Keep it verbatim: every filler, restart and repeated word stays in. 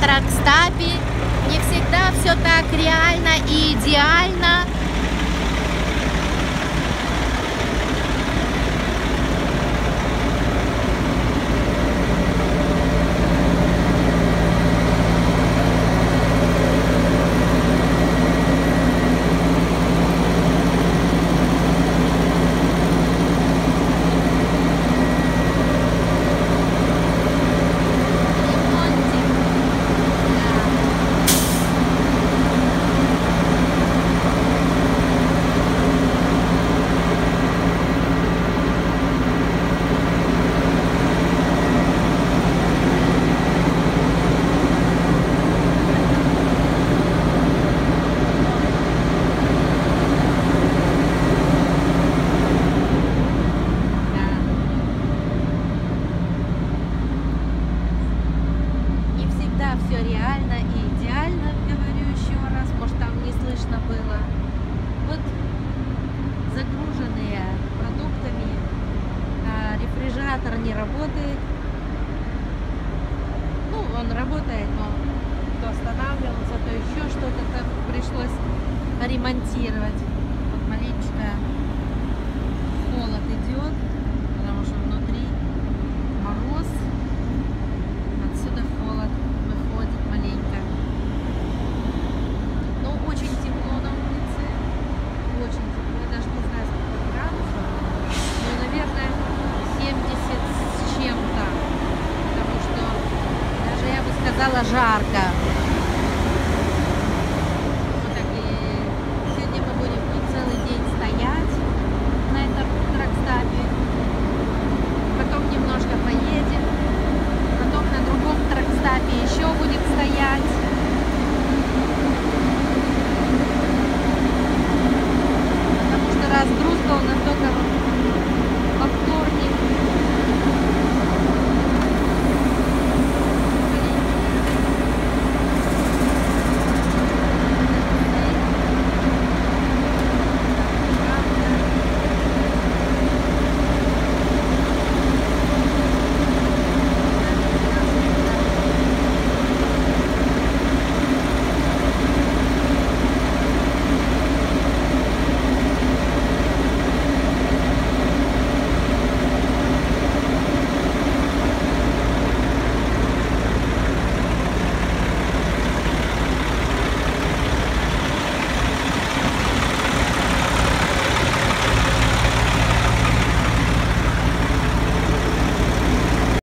Тракстапе. Не всегда все так реально и идеально. Все реально и идеально, говорю еще раз, может там не слышно было. Вот загруженные продуктами, а рефрижератор не работает. Ну, он работает, но то останавливался, то еще что-то там пришлось ремонтировать. Вот маленечко холод идет, потому что внутри мороз, отсюда холод. Маленько. Но очень тепло на улице. Очень тепло. Я даже не знаю, сколько градусов. Ну, наверное, семьдесят с чем-то. Потому что даже, я бы сказала, жарко.